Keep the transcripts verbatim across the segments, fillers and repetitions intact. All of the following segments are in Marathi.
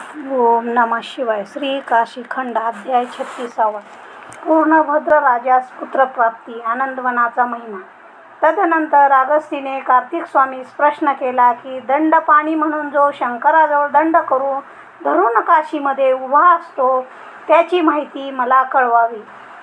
ओम नमः शिवाय. श्री काशीखंड अध्याय छत्तीसावा. पूर्णभद्र राजास पुत्रप्राप्ती. आनंदवनाचा महिमा. तदनंतर अगस्तीने कार्तिक स्वामीस प्रश्न केला की दंडपाणी म्हणून जो शंकराजवळ दंड करू धरून काशीमध्ये उभा असतो त्याची माहिती मला कळवावी.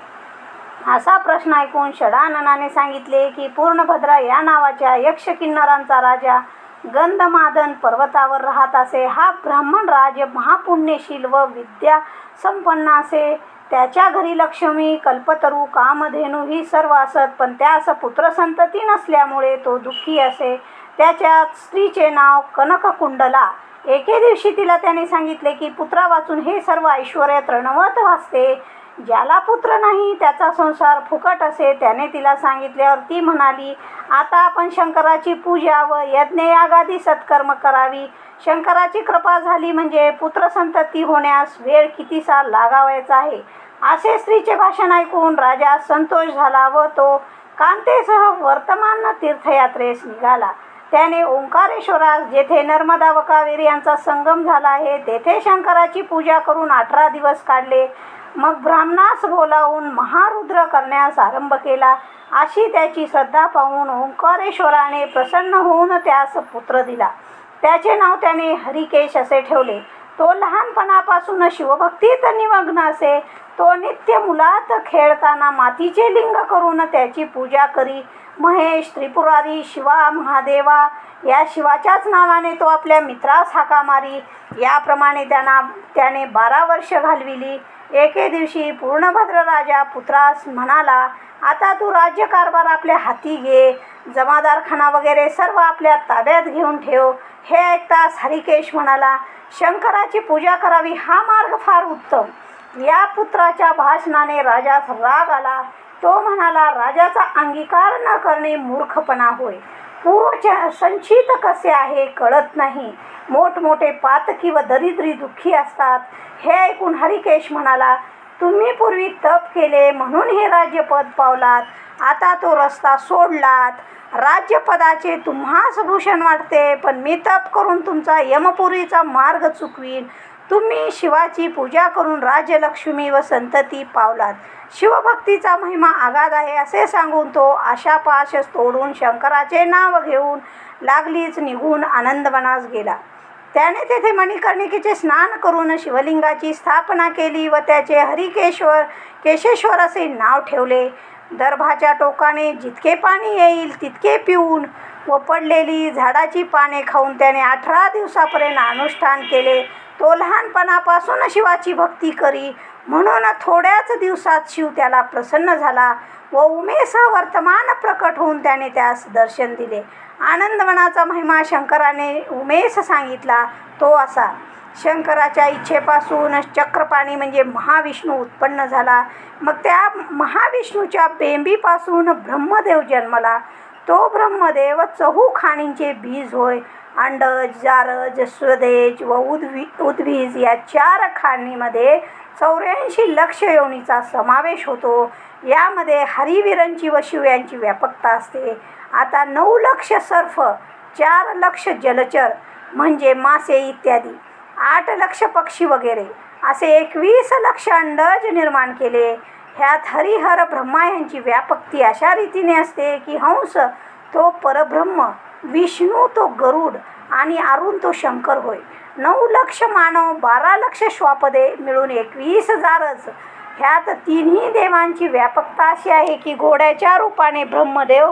असा प्रश्न ऐकून षडाननाने सांगितले की पूर्णभद्रा या नावाच्या यक्ष किन्नरांचा राजा गंधमादन पर्वतावर राहत असे. हा ब्राह्मण राज महापुण्यशील व विद्या संपन्न असे. त्याच्या घरी लक्ष्मी, कल्पतरू, कामधेनू ही सर्व असत, पण त्यास पुत्रसंतती नसल्यामुळे तो दुःखी असे. त्याच्या स्त्रीचे नाव कनककुंडला. एके दिवशी तिला त्याने सांगितले की पुत्रा वाचून हे सर्व ऐश्वर्य तृणवत भासते. ज्याला पुत्र नाही त्याचा संसार फुकट असे. त्याने तिला सांगितल्यावर ती म्हणाली, आता आपण शंकराची पूजा व यज्ञयागादी सत्कर्म करावी. शंकराची कृपा झाली म्हणजे पुत्रसंतती होण्यास वेळ कितीसा लागावायचा आहे. असे स्त्रीचे भाषण ऐकून राजा संतोष झाला व तो कांतेसह वर्तमान तीर्थयात्रेस निघाला. त्याने ओंकारेश्वरास, जेथे नर्मदा व कावेरी यांचा संगम झाला आहे, तेथे शंकराची पूजा करून अठरा दिवस काढले. मग ब्राह्मणास बोलावून महारुद्र करण्यास आरंभ केला. अशी त्याची श्रद्धा पाहून ओंकारेश्वराने प्रसन्न होऊन त्यास पुत्र दिला. त्याचे नाव त्याने हरिकेश असे ठेवले. तो लहानपणापासून शिवभक्तीत निमग्न असे. तो नित्य मुलात खेळताना मातीचे लिंग करून त्याची पूजा करी. महेश, त्रिपुरारी, शिवा, महादेवा या शिवाच्याच नावाने तो आपल्या मित्रास हाका मारी. याप्रमाणे त्यांना त्याने बारा वर्ष घालविली. एके दिवशी पूर्णभद्र राजा पुत्रास म्हणाला, आता तू राज्यकारभार आपल्या हाती घे. जमादारखाना वगैरे सर्व आपल्या ताब्यात घेऊन ठेव. हे ऐकताच हरिकेश म्हणाला, शंकराची पूजा करावी हा मार्ग फार उत्तम. या पुत्राच्या भाषणाने राजास राग आला. तो म्हणाला, राजाचा अंगीकार न करणे मूर्खपणा होय. पूर्व संचित कसे आहे कळत नाही. मोठमोठे पातकी व दरिद्री दुःखी असतात. हे ऐकून हरिकेश म्हणाला, तुम्ही पूर्वी तप केले म्हणून हे राज्यपद पावलात. आता तो रस्ता सोडलात. राज्यपदाचे तुम्हास भूषण वाटते, पण मी तप करून तुमचा यमपुरीचा मार्ग चुकवीन. तुम्ही शिवाची पूजा करून राज्यलक्ष्मी व संतती पावलात. शिवभक्तीचा महिमा आगाध आहे असे सांगून तो आशापाश तोडून शंकराचे नाव घेऊन लागलीच निघून आनंदवनास गेला. त्याने तेथे मणिकर्णिकेचे स्नान करून शिवलिंगाची स्थापना केली व त्याचे हरिकेश्वर केशेश्वर असे नाव ठेवले. दर्भाच्या टोकाने जितके पाणी येईल तितके पिऊन व पडलेली झाडाची पाने खाऊन त्याने अठरा दिवसापर्यंत अनुष्ठान केले. तो लहानपणापासून शिवाची भक्ती करी, म्हणून थोड्याच दिवसात शिव त्याला प्रसन्न झाला व उमेसह वर्तमान प्रकट होऊन त्याने त्यास दर्शन दिले. आनंदवनाचा महिमा शंकराने उमेस सांगितला तो असा. शंकराच्या इच्छेपासून चक्रपाणी म्हणजे महाविष्णू उत्पन्न झाला. मग त्या महाविष्णूच्या बेंबीपासून ब्रह्मदेव जन्मला. तो ब्रह्मदेव चहू खाणींचे बीज होय. अंडज, जारज, स्वदेज व उद्वी उद्वीज या चार खाणीमध्ये चौऱ्याऐंशी लक्ष योनीचा समावेश होतो. यामध्ये हरिवीरांची व शिव यांची व्यापकता असते. आता नऊ लक्ष सर्फ, चार लक्ष जलचर म्हणजे मासे इत्यादी, आठ लक्ष पक्षी वगैरे असे एकवीस लक्ष अंडज निर्माण केले. ह्यात हरिहर ब्रह्मा यांची व्यापकती अशा रीतीने असते की हंस तो परब्रह्म, विष्णू तो गरुड आणि अरुण तो शंकर होय. नऊ लक्ष मानव, बारा लक्ष श्वापदे मिळून एकवीस जारज. ह्यात तिन्ही देवांची व्यापकता अशी आहे की घोड्याच्या रूपाने ब्रह्मदेव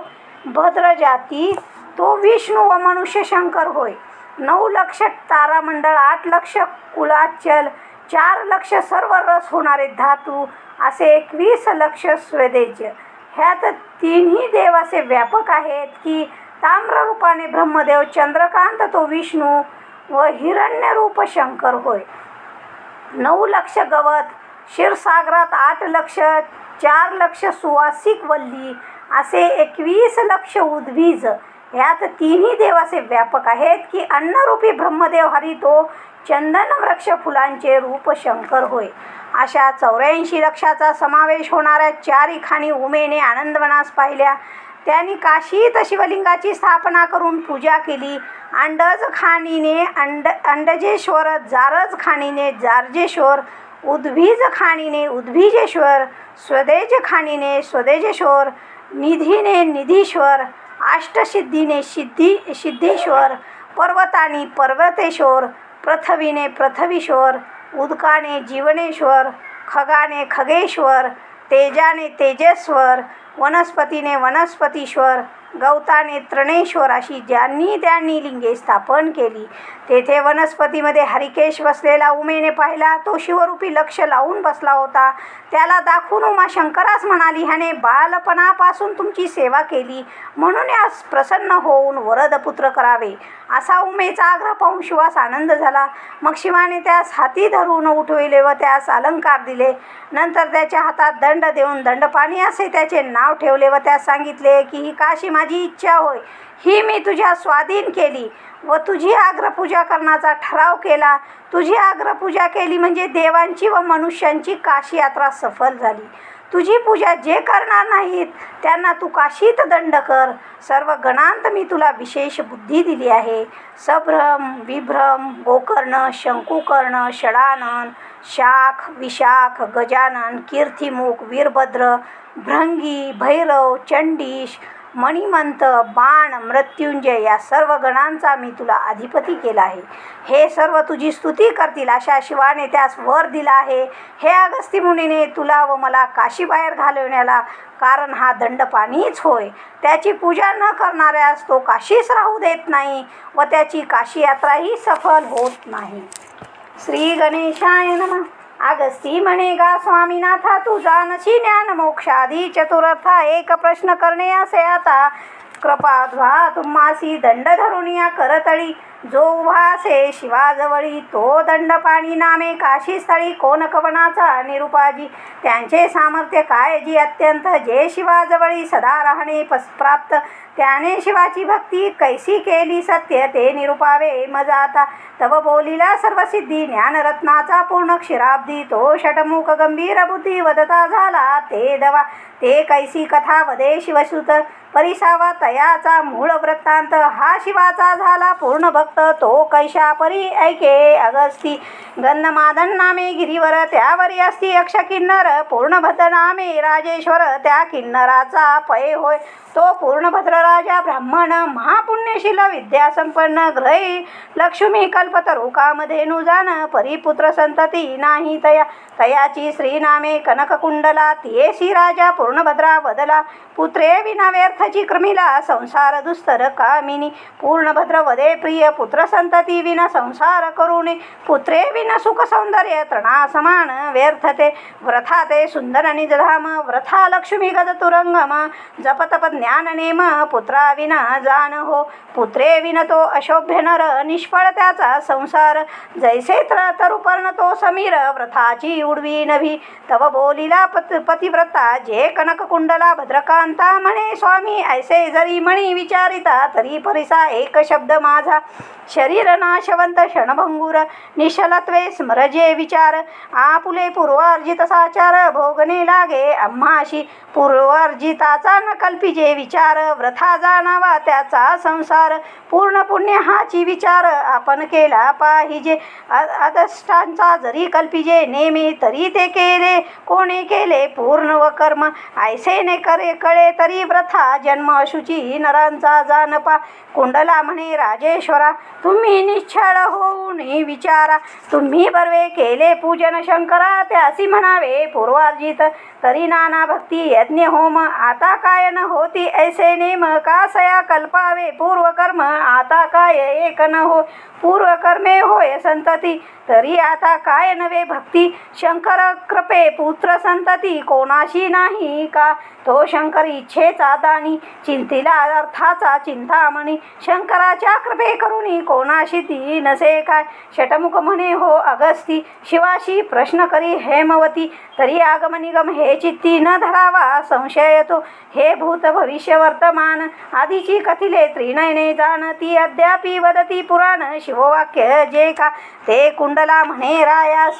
भद्रजाती तो विष्णू व मनुष्य शंकर होय. नऊ लक्ष तारामंडळ, आठ लक्ष कुलाचल, चार लक्ष सर्व रस होणारे धातू असे एकवीस लक्ष स्वदेज. ह्यात तिन्ही देव असे व्यापक आहेत की ताम्र रूपाने ब्रह्मदेव, चंद्रकांत तो विष्णू व हिरण्यरूप शंकर होय. नऊ लक्ष गवत, क्षीरसागरात आठ लक्ष, चार लक्ष सुवासिक वल्ली असे एकवीस लक्ष उद्भिज. ह्यात तिन्ही देव असे व्यापक आहेत की अन्नरूपी ब्रह्मदेव हरी तो चंदन वृक्ष फुलांचे रूप शंकर होय. अशा चौऱ्याऐंशी लक्षाचा समावेश होणाऱ्या चारी खाणी उमेने आनंदवनास पाहिल्या. त्यांनी काशीत शिवलिंगाची स्थापना करून पूजा केली. अंडज खाणीने अंड अंडजेश्वर, जारज खाणीने जारजेश्वर, उद्भिज खाणीने उद्भिजेश्वर, स्वदेज खाणीने स्वदेजेश्वर, निधीने निधीश्वर, अष्टसिद्धीने सिद्धी सिद्धेश्वर, पर्वतानी पर्वतेश्वर, पृथ्वीने पृथ्वीश्वर, उदकाने जीवनेश्वर, खगाने खगेश्वर, तेजाने तेजेश्वर, वनस्पतीने वनस्पतीश्वर, गवताने तृणेश्वर अशी ज्यांनी त्यांनी लिंगे स्थापन केली. तेथे वनस्पतीमध्ये हरिकेश बसलेला उमेने पाहिला. तो शिवरूपी लक्ष लावून बसला होता. त्याला दाखवून उमा शंकरास म्हणाली, ह्याने बालपणापासून तुमची सेवा केली म्हणून यास प्रसन्न होऊन वरदपुत्र करावे. असा उमेचा आग्रह पाहून शिवास आनंद झाला. मग शिवाने त्यास हाती धरून उठविले व त्यास अलंकार दिले. नंतर त्याच्या हातात दंड देऊन दंडपाणी असे त्याचे नाव ठेवले व त्यास सांगितले की ही काशी माझी इच्छा होय, ही मी तुझ्या स्वाधीन केली व तुझी आग्रपूजा करण्याचा ठराव केला. तुझी आग्रपूजा केली म्हणजे देवांची व मनुष्यांची काशी यात्रा सफल झाली. तुझी पूजा जे करणार नाहीत त्यांना तू काशीत दंड कर. सर्व गणांत मी तुला विशेष बुद्धी दिली आहे. सभ्रम, विभ्रम, गोकर्ण, शंकुकर्ण, षडानन, शाख, विशाख, गजानन, कीर्तिमुख, वीरभद्र, भृंगी, भैरव, चंडीश, मणिमंत, बाण, मृत्युंजय या सर्व गणांचा मी तुला अधिपती केला आहे. हे सर्व तुझी स्तुती करतील अशा शिवाने त्यास वर दिला आहे. हे अगस्ती मुनीने तुला व मला काशीबाहेर घालवण्याला कारण हा दंडपाणीच होय. त्याची पूजा न करणाऱ्यास तो काशीस राहू देत नाही व त्याची काशी यात्राही सफल होत नाही. श्री गणेशाय नमः. अगस्ती म्हणे, गा स्वामीनाथा, तू जानशी ज्ञान मोक्षादी चतुर्था एक प्रश्न करणे असे आता. कृपाध्वा तुम्हासी दंड धरून या करतळी, जो उभा असे शिवाजवळी तो दंडपाणी नामे काशी स्थळी. कोण कवनाचा निरुपाजी, त्यांचे सामर्थ्य काय जी अत्यंत. जे शिवाजवळी सदा राहणे प्राप्त, त्याने शिवाची भक्ती कैसी केली सत्य ते निरुपावे मज आता. तव बोलिला सर्वसिद्धी ज्ञानरत्नाचा पूर्ण क्षीराब्दी, तो षटमुख गंभीर बुद्धी वदता झाला ते दवा. ते कैसी कथा वदे शिवसुत, परिसावा तयाचा मूळ वृत्तांत. हा शिवाचा झाला पूर्ण भक्त, तो कैशा परी ऐके अगस्ती. गंधमादन नामे गिरीवर, त्यावरी असती यक्ष किन्नर. पूर्णभद्र नामे राजेश्वर, त्या किन्नराचा पय होय तो पूर्णभद्र राजा. ब्राह्मण महापुण्यशील विद्यासंपन्न, ग्रही लक्ष्मी कल्पतरू कामधेनु जान. परिपुत्र संतती नाही तया, तयाची श्रीनामे कनककुंडला. तियेसी राजा पूर्णभद्रा बदला. पुत्रे विना व्यर्थची क्रमिला, संसार दुस्तर कामिनी. पूर्णभद्र वदे प्रिय, पुत्र संतती विना संसार करुणे. पुत्रे विना सुख सौंदर्य तृणा समान व्यर्थते. व्रथा ते सुंदर निजधाम, व्रथा लक्ष्मी गज तुरंगम. जपतप ज्ञान नेम, पुत्रा विना जान हो. पुत्रे विन तो अशोभ्य नर, निष्फळ त्याचा संसार. जैसे तरुपर्ण तो समीर, व्रथाची उडवी नभी. तव बोलिला पत पतिव्रता, जे कनककुंडला भद्रकांता. म्हणे स्वामी ऐसे जरी मणी विचारिता, तरी परिसा एक शब्द माझा. शरीर नाशवंत क्षणभंगूर, निश्चलत्वे स्मरजे विचार. आपुले पूर्वार्जित साचार, भोगणे लागे आम्हाशी. पूर्वार्जिताचा न कल्पिजे विचार, व्रथा जाणावा त्याचा संसार. पूर्ण पुण्य हाची विचार, आपण केला पाहिजे. अदष्टांचा जरी कल्पिजे नेमे, तरी ते केले कोणे केले पूर्ण व कर्म. ऐसे ने करे कळे तरी व्रथा, जन्म अशुची नरांचा जानपा. कुंडला म्हणे राजेश्वरा, तुम्ही निश्चळ होऊन विचारा. तुम्ही बर्वे केले पूजन शंकरा, त्यासी म्हणावे पूर्वार्जित. तरी नाना भक्ती यज्ञ होम, आता काय न होती ऐसे नेम. कासया कल्पावे पूर्वकर्म, आता काय एक न हो. पूर्वकर्मे होय संतती, तरी आता काय नवे भक्ती. शंकर कृपे पुत्र संतती, कोणाशी नाही का. तो शंकर इच्छेचा दानी, चिंतिला अर्थाचा चिंतामणी. शंकराच्या कृपे करुणी कोणाशी ती नसे काय. षटमुख म्हणे हो अगस्ती, शिवाशी प्रश्न करी हेमवती. तरी आगम निगम हे चित्ती, न धरावा संशय तो. हे भूत भविष्य वर्तमान, आधीची कथिले त्रिनयने जाण. ती अद्यापि वदती पुराण, शिववाक्य जे का. ते कुंडला म्हणे रायासी,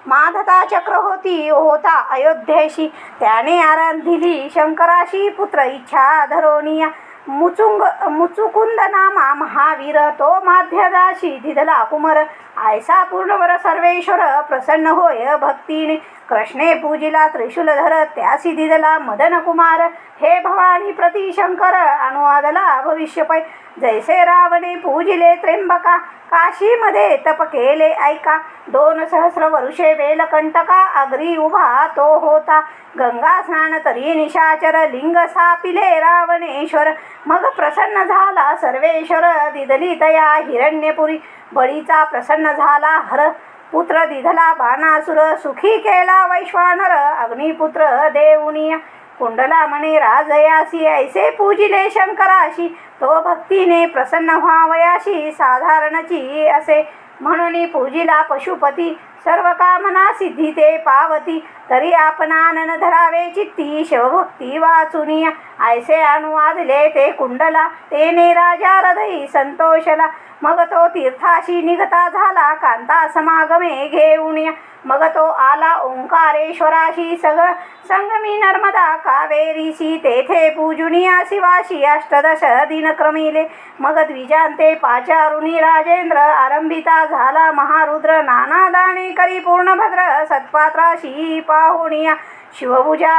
माधता चक्र होती होता अयोध्येशी, त्याने आराधिली शंकराशी पुत्र इच्छा धरोनिया. मुचुंग मुचुकुंद नामा महावीर, तो माध्यदाशी दिधला कुमर. आयसा पूर्णवर सर्वेश्वर प्रसन्न होय भक्तीने, कृष्णे पूजिला त्रिशूलधर त्यासी दिदला मदन कुमार. हे भवानी प्रति शंकर अनुवादला भविष्यपै, जैसे रावणे पूजिले त्र्यंबका, काशीमध्ये तप केले ऐका. दोन सहस्र वरुषे वेलकंटका, अग्री उभा तो होता. गंगा स्नान तरी निशाचर, लिंग सापिले रावणेश्वर. मग प्रसन्न झाला सर्वेश्वर, दिदली तया हिरण्यपुरी. बळीचा प्रसन्न झाला हर, पुत्र दिधला बाणासुर. सुखी केला वैश्वानर, अग्निपुत्र देऊनिया. कुंडला म्हणे राजयासी, ऐसे पूजिले शंकराशी. तो भक्तीने प्रसन्न व्हावयाशी, साधारणची असे म्हणून पूजिला पशुपती. सर्व कामना सिद्धी ते पावती, तरी आपणानन धरावे चित्ती. शिवभक्ती वाचुनिया, ऐसे अनुवादले ते कुंडला. तेने राजा हृदयी संतोषला, मग तो तीर्थाशी निघता झाला. कांता समागमे घेऊनिया, मग तो आला ओंकारेश्वराशी. सगळ संगमी नर्मदा कावेरीसी, तेथे पूजुनिया शिवाशी. अष्टदश दिन क्रमिले, मग द्विजांते पाचारुनी. राजेंद्र आरंभिता झाला महारुद्र, नाना दाणे करी पूर्णभद्र. सत्पात्राशी पाहुनिया, शिवपूजा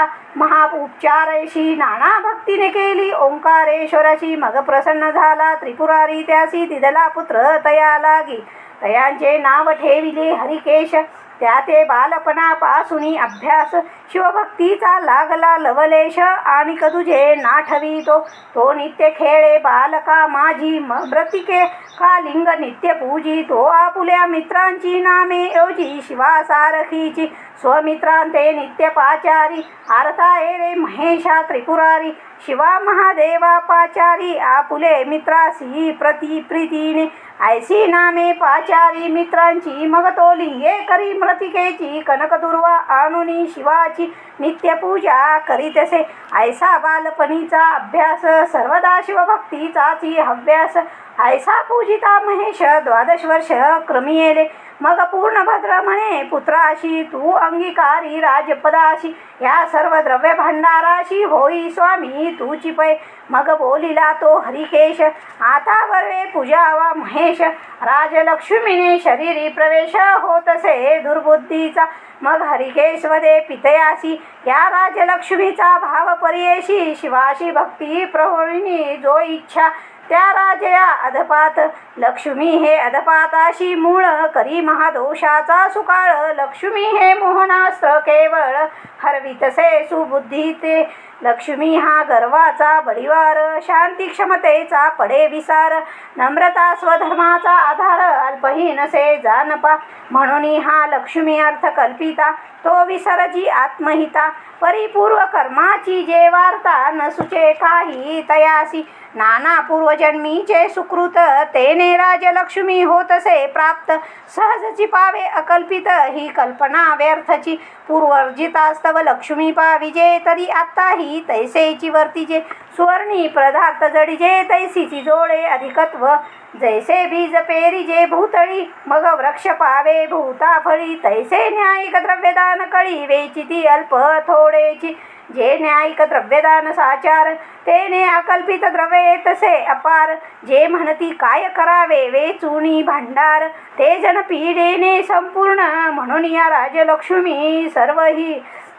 महाउपचारशी. नाना भक्तीने केली ओंकारेश्वराची. मग प्रसन्न झाला त्रिपुरारी, त्यासी दिधला पुत्र तया लागी. तयांचे नाव ठेविले हरिकेश, त्या ते बालपणापासून अभ्यास. शिवभक्तीचा लागला लवलेश, आणि तुझे नाठवितो. तो नित्य खेळे बालका माझी, व्रतिके का लिंग नित्य पूजी. तो आपुल्या मित्रांची नामे योजी, शिवा सारखीची. स्वमित्रांते नित्य पाचारी, आरता रे महेशा त्रिपुरारी. शिवा महादेवा पाचारी, आपुले मित्रासी प्रति प्रीतीने. ऐसी नामे पाचारी मित्रांची, मग तो लिंगे करी मृतिकेची. कनकदुर्वा आणुनी शिवाची, नित्य पूजा करीतसे. ऐसा बालपणीचा अभ्यास, सर्वदा शिवभक्तीचाची हव्यास. ऐसा पूजिता महेश द्वादश वर्ष क्रमियेले. मग पूर्णभद्र म्हणे पुत्राशी, तू अंगीकारी राजपदाशी. या सर्व द्रव्य भांडाराशी, होई स्वामी तूची पै. मग बोलिला तो हरिकेश, आता बर्वे पूजावा महेश. राजलक्ष्मीने शरीरी प्रवेश, होतसे दुर्बुद्धीचा. मग हरिकेश वदे पितयासी, या राजलक्ष्मीचा भाव परियेशी. शिवाशी भक्ती प्रहोळिनी जो इच्छा, त्या राजया अधपात. लक्ष्मी हे अधपाताशी मूळ, करी महादोषाचा सुकाळ. लक्ष्मी हे मोहनास्त्र केवळ, हरवितसे सुबुद्धी ते. लक्ष्मी हा गर्वाचा बळीवार, शांती क्षमतेचा पडे विसार. नम्रता स्वधर्माचा आधार, अल्पहीनसे जानपा. म्हणून हा लक्ष्मी अर्थ कल्पिता, तो विसरजी आत्महिता. परिपूर्व कर्माची जे वार्ता, न सुचे काही तयासी. नाना पूर्वजन्मीचे सुकृत, तेने राजलक्ष्मी होतसे प्राप्त. सहजची पावे अकल्पित, ही कल्पना व्यर्थची. पूर्वर्जितास्तव लक्ष्मी पाविजे, तरी आत्ताही तैसेची वर्तिजे. सुवर्णी पदार्थ जडिजे, तैसीची जोडे अधिकत्व. जैसे बीज पेरिजे भूतळी, मग वृक्ष पावे भूताफळी. तैसे न्यायिक द्रव्यदान कळी, वेचिती अल्प थोडेची. जे न्यायिक द्रव्यदान साचार, तेने अकल्पित द्रव्ये तसे अपार. जे म्हणती काय करावे वेचुनी भांडार, ते जन पीडेने संपूर्ण. म्हणून या राजलक्ष्मी सर्वही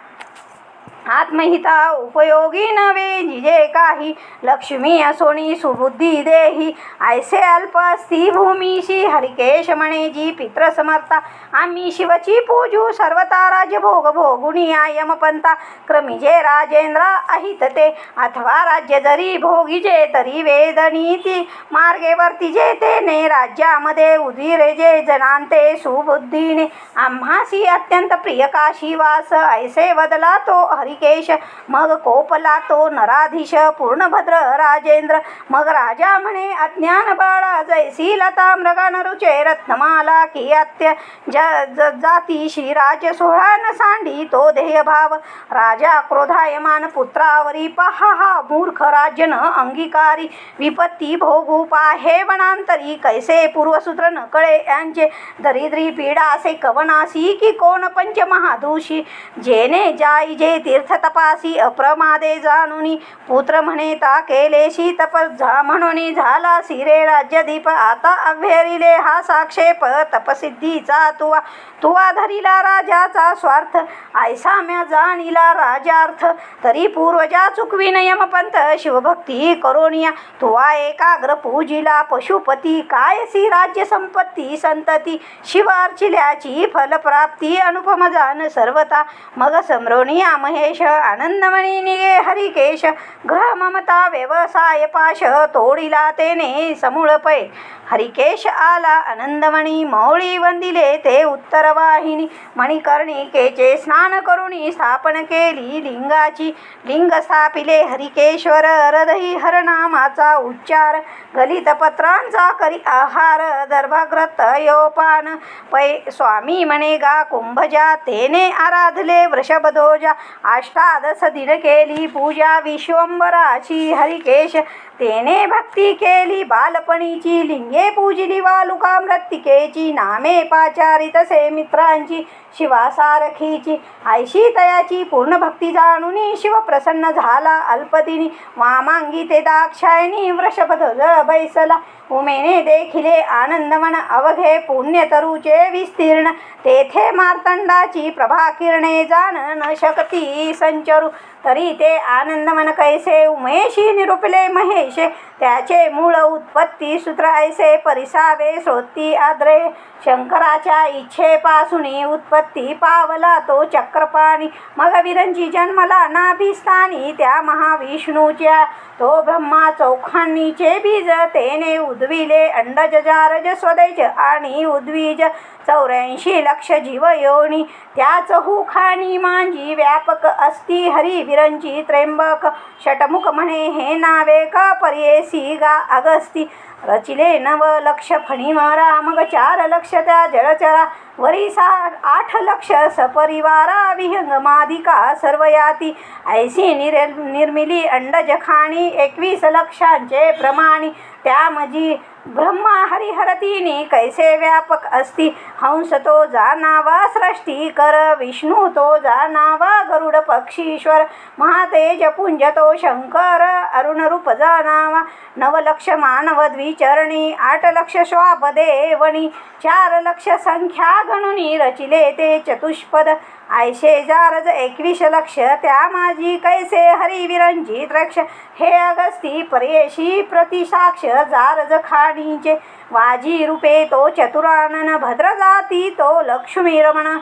आत्महिता उपयोगी नवे. जिजे काही लक्ष्मी असोनी सुबुद्धी देही. ऐसे अल्प असती भूमीशी, हरिकेश म्हणे जी पित्र समर्था. आम्ही शिवची पूजू सर्वता, राजभोग भोगुनी यमपंथा. क्रमिजे राजेंद्र अहितते, अथवा राज्य जरी भोगिजे तरी वेदनीती. मार्गे वर्तिजे तेने राज्यामध्ये, उदिरेजे जनांते सुबुद्धीने. आम्हासी अत्यंत प्रिय काशीवास, ऐसे वदला तो हरि हरिकेश. मग कोपला तो नराधीश पूर्णभद्र राजेंद्र. मग राजा म्हणे अज्ञान बाळा जैसी लता मृगान रुचे रत्नमाला की अत्य जाती श्रीराज सोहळा न सांडी तो ध्येय भाव. राजा क्रोधायमान पुत्रावरी पहा हा मूर्ख राज्य न अंगीकारी. विपत्ती भोगू पाहे वनांतरी कैसे पूर्वसूत्र न कळे यांचे. दरिद्री पीडा असे कवनासी की कोण पंच महादूषी. जेने जाई जे तीर्थ तपासी अप्रमादे जाणुनी. पुत्र म्हणे ता केलेशी तप म्हणून झाला सिरे राज्यदीप. आता अभ्यरिले हा साक्षेप तपसिद्धीचा तुवा. तुवा धरिला राजाचा स्वार्थ ऐसा म्या जाणिला राजार्थ. तरी पूर्वजा चुकविन यमपंथ शिवभक्ती करोनिया. तुवा एकाग्र पूजिला पशुपती कायसी राज्य संपत्ती संतती. शिव अर्चिल्याची फलप्राप्ती अनुपम जान सर्वता. मग समरोनिया महेश आनंदमणी निगे हरिकेश. ग्रह ममता व्यवसाय पाश तोडिला तेने समूळ पै. हरिकेश आला आनंदमणी मौळी वंदिले ते उत्तर वाहिनी. मणिकर्णिकेचे स्नान करुणी स्थापन केली लिंगाची. लिंग स्थापिले हरिकेश्वर हृदयी हरनामाचा उच्चार. गलित पत्रांचा करी आहार दर्भाग्रत योपान. पै स्वामी म्हणे गा कुंभजा तेने आराधले वृषभध्वजा. अष्टादश दिन केली पूजा विश्वंभराची हरिकेश. तेने भक्ती केली बालपणीची लिंगे पूजिली वालुका मृत्तिकेची. नामे पाचारित से मित्रांची शिवासारखीची. ऐशी तयाची पूर्ण भक्ती जाणूनी शिव प्रसन्न झाला अल्पदिनी. वामांगी ते दाक्षायणी वृषभध्वज बैसला. उमेने देखिले आनंदवन अवघे पुण्यतरुचे विस्तीर्ण. तेथे मार्तंडाची प्रभा किरणे जाण न शकती संचरू. तरी ते आनंदवन कैसे उमेशी निरूपले महेशे. त्याचे मूळ उत्पत्ती सूत्र ऐसे परिसावे श्रोती आद्रे. शंकराच्या इच्छेपासून उत्पत्ती पावला तो चक्रपाणी. मग विरंची जन्मला नाभिस्थानी त्या महाविष्णूच्या. तो ब्रह्मा चौखांनीचे बीज तेने उद्विले अंडज जारज स्वदेज आणि उद्वीज. चौऱ्याऐंशी लक्ष जीव योनी त्या चहुखाणी मांजी. व्यापक असती हरी विरंची त्र्यंबक. षटमुख म्हणे हे नावे का पर्येसी गा अगस्ती. रचिले नव लक्ष फणिमारा. मग चार लक्ष त्या जळचरा. वरी सा आठ लक्ष सपरिवारा. विहंगमादिका सर्वयाती. ऐसी निर निर्मिली अंडज खाणी. एकवीस लक्षांचे प्रमाणी. त्यामजी ब्रह्मा हरिहरतीनी कैसे व्यापक असती. हंस तो जानावा सृष्टी कर. विष्णू तो जानावा गरुड पक्षीश्वर. महातेज पुंज तो शंकर. अरुण रूप जानावा नवलक्ष मानव द्विचरणी. आठ लक्ष श्वापदेवणी. चार लक्ष संख्या गणुनी रचिले ते चतुष्पद. ऐशे जारज एकवीस लक्ष त्या माझी कैसे हरिविरंची त्रक्ष. हे अगस्ती पर्येशी प्रतिसाक्ष जारज खाणीचे. वाजी रूपे तो चतुरानन भद्र जाती तो लक्ष्मी रमण.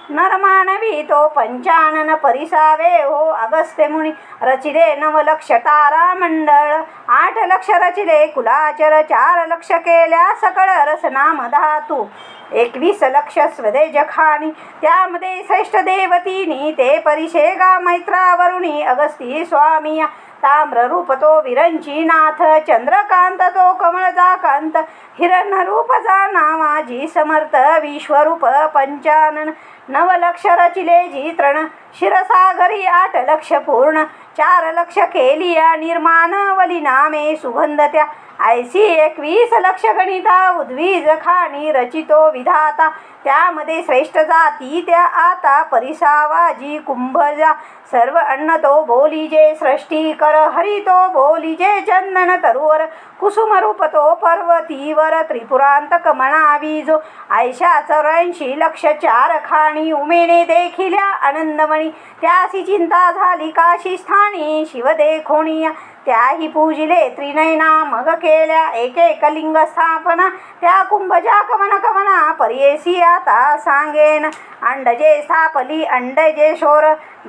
नरमानवी तो पंचानन परिसावे हो अगस्त्य मुनी. रचिले नवलक्ष तारा मंडळ. आठ लक्ष रचिले कुलाचर. चार लक्ष केल्या सकळ रसनाम धातू. एकवीस लक्ष स्वदेज खाणी. त्यामध्ये श्रेष्ठ देवतीनी ते परिशेगा मैत्रावरुणी अगस्ती स्वामी. ताम्र रूप तो विरंची नाथ. चंद्रकांत तो कमळचा कांत. हिरण्य रूप नावाजी समर्थ. विश्वरूप पंचानन. नवलक्ष रचिले जी तृण. शिरसागरी आठ लक्ष पूर्ण. चार लक्ष केलिया निर्माण वली नामे सुगंध त्या. ऐसी एकवीस लक्ष गणिता उद्वीज खाणी रचितो विधाता. त्यामध्ये श्रेष्ठ जाती त्या आता परिसावाजी कुंभजा. सर्व अन्न तो बोलीजे सृष्टी कर. हरी तो बोलीजे चंदन तरुवर. कुसुम रूप तो पर्वतीवर. त्रिपुरांतक म्हणावीजो. ऐशा चौऱ्याऐंशी लक्ष चार खाणी. उमेने देखिल्या आनंदमणी. त्यासी चिंता झाली काशी स्थानी. शिव देखोनिया त्याही पूजिले त्रिनयना मग केल्या एक एक लिंग स्थापना त्या कुंभजा कमन कमना पर्येसी आता सांगेन अंडजे स्थापली अंडजेश्वर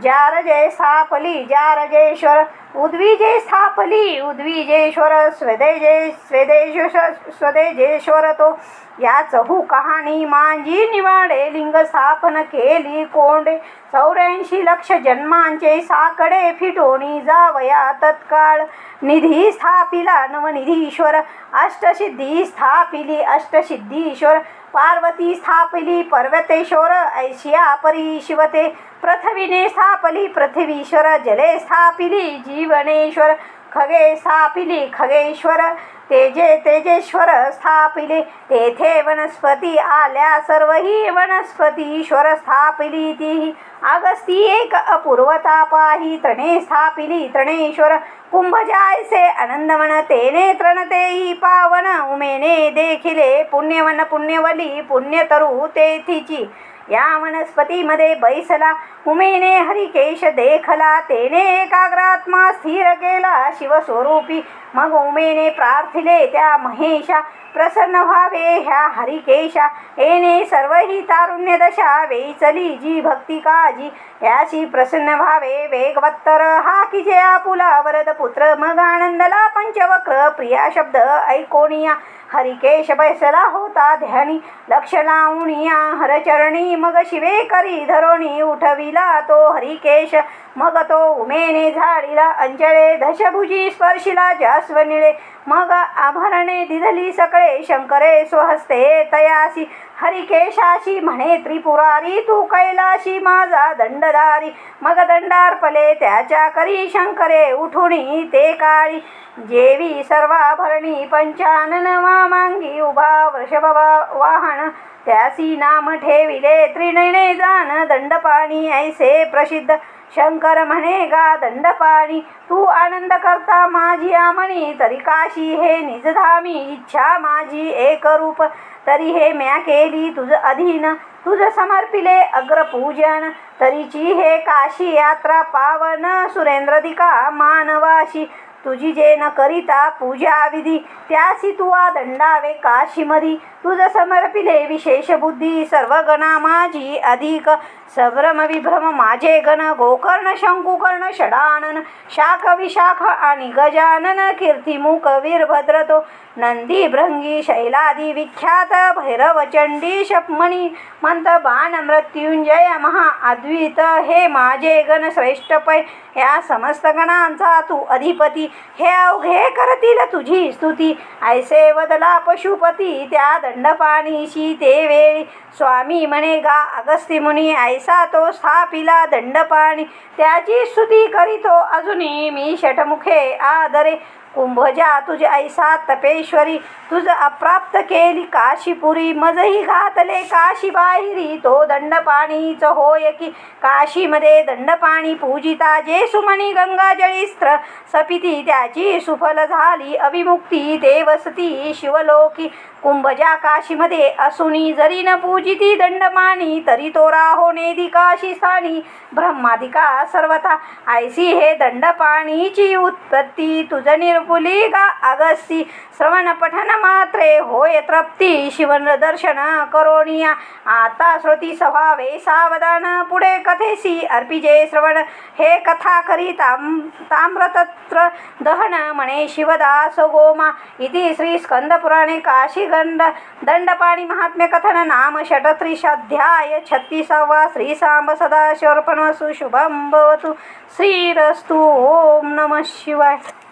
जारजे स्थापली जारजेश्वर उद्विजे स्थापली उद्विजेश्वर स्वदेजे स्वदेजेश्वर स्वदेजेश्वर तो या चहू कहाणी मांजी निवाडे लिंग स्थापन केली कोंडे चौऱ्याऐंशी लक्ष जन्मांचे साकडे फिटोनी जावया तत्काळ निधी स्थापिला नवनिधीश्वर अष्टसिद्धी स्थापिली अष्टसिद्धीश्वर पार्वती स्थापिली पर्वतेश्वर ऐशिया परी शिवते पृथ्वीने स्थापली पृथ्वीश्वर जले स्थापिली जीवनेश्वर खगे स्थापिली खगेश्वर तेजे तेजेश्वर स्थापिले तेथे वनस्पती आल्या सर्वही वनस्पतीश्वर स्थापिली ती अगस्ती एक अपूर्वता पाही तृणे स्थापिली तृणेश्वर कुंभजायसे आनंदवन तेने तृणतेही पावन उमेने देखिले पुण्यवन पुण्यवली पुण्यतरू तेथीची या वनस्पतीमध्ये बैसला उमेने हरिकेश देखला तेने एकाग्रात्मा स्थिर केला शिवस्वरूपी मग उमेने प्रार्थिले त्या महेशा प्रसन्न व्हावे ह्या हरिकेशा येणे सर्वही तारुण्य दशा वेचली जी भक्ती काजी याशी प्रसन्न व्हावे वेगवत्तर हा की जे आपुला वरद पुत्र मग आनंदला पंचवक्र प्रिया शब्द ऐकोनिया हरिकेश बैसला होता ध्यानी लक्ष लावूनिया हरचरणी मग शिवे करी धरोणी उठविला तो हरिकेश मग तो उमेने झाडीला अंजळे दशभुजी स्पर्शिला जास्वनिळे मग आभरणे दिधली सकळे शंकरे स्वहस्ते तयासी हरिकेशाशी म्हणे त्रिपुरारी तू कैलाशी माझा दंडधारी मग दंडार्पले त्याच्या करी शंकरे उठुनी ते काळी जेवी सर्वाभरणी पंचानन मामांगी उभा वृषभ वाहन त्यासी नाम ठेविले त्रिनयने जान दंडपाणी ऐसे प्रसिद्ध शंकर म्हणे गा दंडपाणी तू आनंद करता माझी आमणी तरी काशी हे निजधामी इच्छा माझी एक रूप तरी हे म्या केली तुझ अधीन तुझ समर्पिले अग्रपूजन तरीची हे काशी यात्रा पावन सुरेंद्रदिका मानवाशी तुझी जे न करिता पूजा विधी त्यासी तुवा दंडावे काशीमधी तुझ समर्पिले विशेष बुद्धी सर्व गणा माझी अधिक सभ्रम विभ्रम माझे गण गोकर्ण शंकुकर्ण षडानन शाख विशाख आणि गजानन कीर्तिमुख वीरभद्र तो नंदी भृंगी शैलादी विख्यात भैरव चंडी शपमणी मंत बाण मृत्युंजय महा अद्वित हे माझे गण श्रेष्ठ पै या समस्त गणांचा तू अधिपती हे अवघे करतील तुझी स्तुती ऐसे वदला पशुपती त्या दंडपाणीशी ते वेळी स्वामी म्हणे गा अगस्ती मुनी ऐसा तो स्थापिला दंडपाणी त्याची स्तुती करीतो अजूनी मी षटमुखे आदरे कुंभजा तुझ ऐसा तपेश्वरी तुझ अप्राप्त केली काशीपुरी मजही घातले काशी बाहिरी तो दंडपाणीच होय की काशीमध्ये दंडपाणी पूजिता जे सुमणी गंगाजळीस्त्र सपिती त्याची सुफल झाली अविमुक्ती देवसती शिवलोकी कुंभजा काशीमध्ये असुनी जरी न पूजिती दंडपाणी तरी तो राहो नेदी काशी स्थानी ब्रह्मादिका सर्वथा ऐसी हे दंडपाणीची उत्पत्ती तुझ निर्पुली गा अगस्ती श्रवण पठन मात्रे होय तृप्ती शिवन दर्शन करोनिया आता श्रुती स्वभावे सावधान पुढे कथेसी अर्पिजे श्रवण हे कथा करी ताम ताम्रतत्र दहन म्हणे शिवदास गोमा इति श्री स्कंदपुराणे काशीगंड दंडपाणी महात्म्य कथन नाम षट्त्रिशाध्याय छत्तीसावा श्री सांब सदाशिवर्पणमस्तु शुभं भवतु श्रीरस्तु ओम नमः शिवाय।